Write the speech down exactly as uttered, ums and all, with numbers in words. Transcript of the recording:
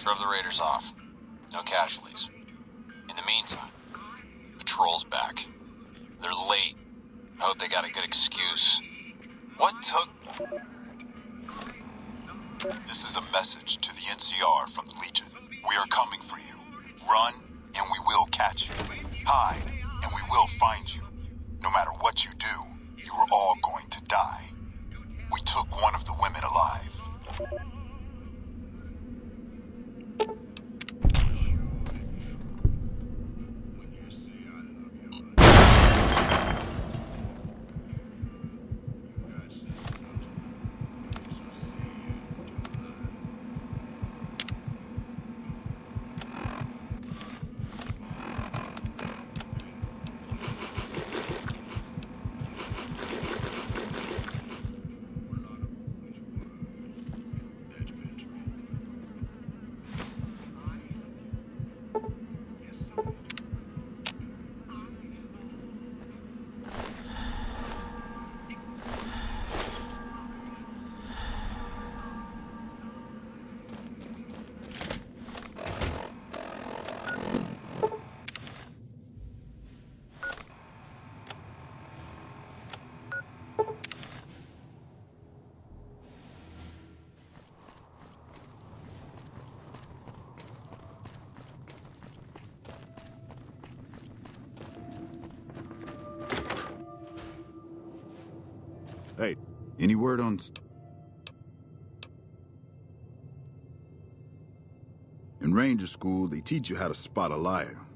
Drove the raiders off. No casualties. In the meantime, patrol's back. They're late. I hope they got a good excuse. What took... This is a message to the N C R from the Legion. We are coming for you. Run, and we will catch you. Hide, and we will find you. No matter what you do, you are all going to die. We took one of the women alive. Hey, any word on... In Ranger School, they teach you how to spot a liar.